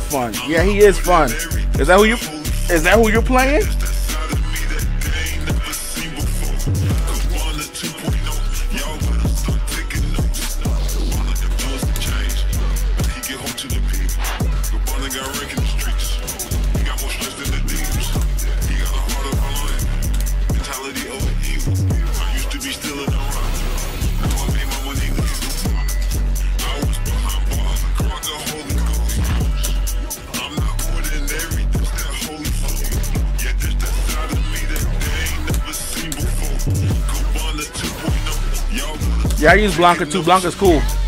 fun. Yeah, he is fun. Is that who you're playing? Yeah, I use Blanca too. Blanca's cool.